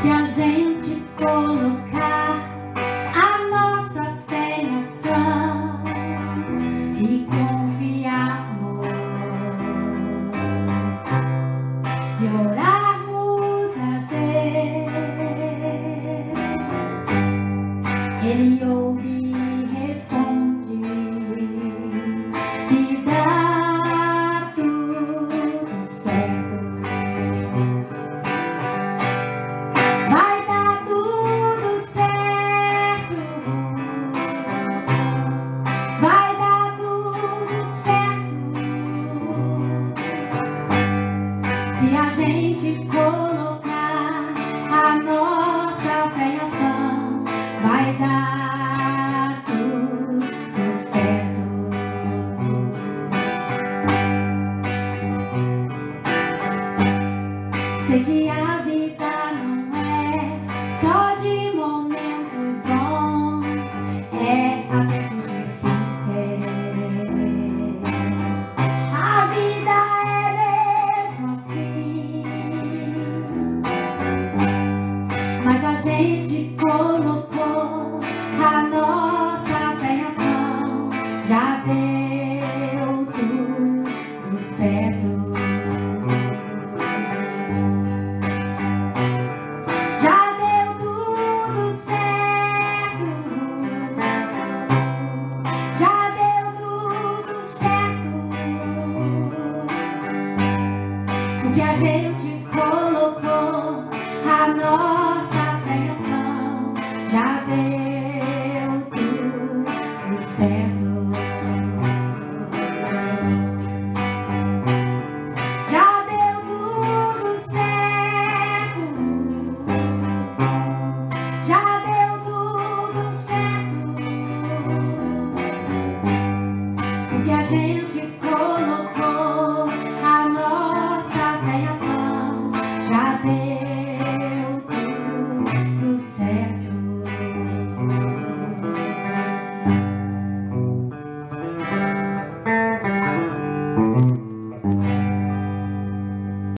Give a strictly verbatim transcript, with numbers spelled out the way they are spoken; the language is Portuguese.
Se a gente colocar a nossa fé em ação e confiarmos e orarmos a Deus, Ele ouve e responde e dá tudo certo. Vai dar tudo certo. Vai dar tudo certo. Se a gente colocar a nossa fé em ação, vai dar tudo certo. Sei que a vida não é só de momentos bons, é a tempos difíceis. A vida é mesmo assim, mas a gente colocou a nossa fé em ação, já deu tudo certo. Já deu tudo certo. Já deu tudo certo. O que a gente colocou a nossa